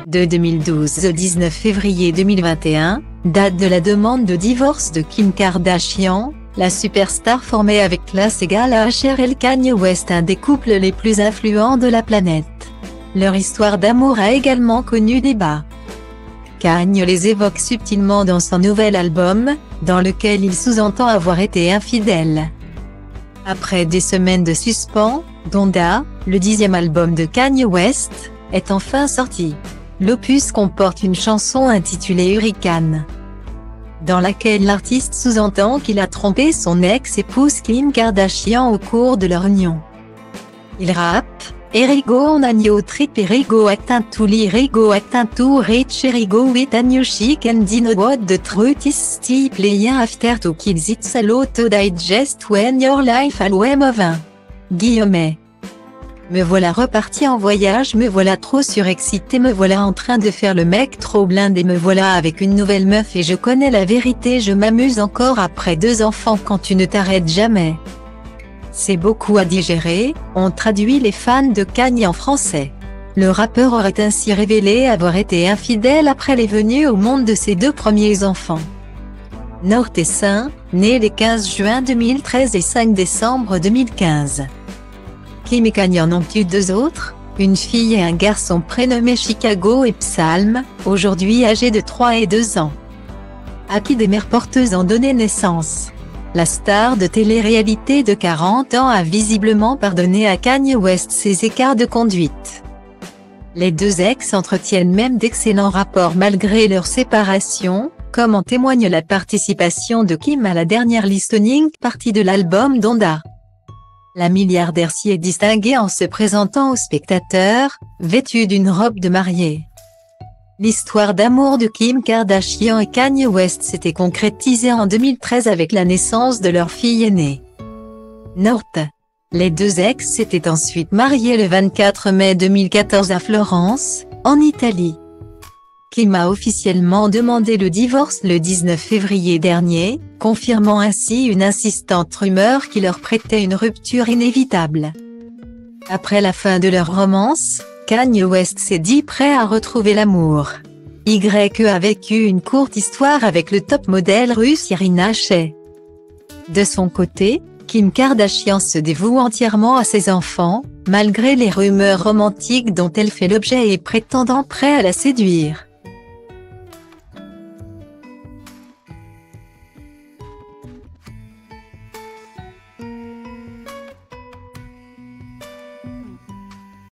De 2012 au 19 février 2021, date de la demande de divorce de Kim Kardashian, la superstar formée avec classe égale à Usher et Kanye West, un des couples les plus influents de la planète. Leur histoire d'amour a également connu débat. Kanye les évoque subtilement dans son nouvel album, dans lequel il sous-entend avoir été infidèle. Après des semaines de suspens, Donda, le 10e album de Kanye West, est enfin sorti. L'opus comporte une chanson intitulée Hurricane, dans laquelle l'artiste sous-entend qu'il a trompé son ex-épouse Kim Kardashian au cours de leur union. Il rappe « Erigo on a new trip Erigo actin to li Erigo actin to reach Erigo with a new chic and know what the truth is still playing after to kills it's a lot to digest when your life all way moving. » Guillemets. Me voilà reparti en voyage, me voilà trop surexcité, me voilà en train de faire le mec trop blindé, me voilà avec une nouvelle meuf et je connais la vérité, je m'amuse encore après 2 enfants quand tu ne t'arrêtes jamais. C'est beaucoup à digérer, ont traduit les fans de Kanye en français. Le rappeur aurait ainsi révélé avoir été infidèle après les venues au monde de ses 2 premiers enfants. Nortessin, né les 15 juin 2013 et 5 décembre 2015. Kim et Kanye en ont eu 2 autres, une fille et un garçon prénommés Chicago et Psalm, aujourd'hui âgés de 3 et 2 ans. À qui des mères porteuses ont donné naissance. La star de télé-réalité de 40 ans a visiblement pardonné à Kanye West ses écarts de conduite. Les 2 ex entretiennent même d'excellents rapports malgré leur séparation, comme en témoigne la participation de Kim à la dernière listening party de l'album Donda. La milliardaire s'y est distinguée en se présentant aux spectateurs, vêtue d'une robe de mariée. L'histoire d'amour de Kim Kardashian et Kanye West s'était concrétisée en 2013 avec la naissance de leur fille aînée, North. Les 2 ex s'étaient ensuite mariés le 24 mai 2014 à Florence, en Italie. Kim a officiellement demandé le divorce le 19 février dernier, confirmant ainsi une insistante rumeur qui leur prêtait une rupture inévitable. Après la fin de leur romance, Kanye West s'est dit prêt à retrouver l'amour. YE a vécu une courte histoire avec le top modèle russe Irina Shayk. De son côté, Kim Kardashian se dévoue entièrement à ses enfants, malgré les rumeurs romantiques dont elle fait l'objet et prétendant prêt à la séduire.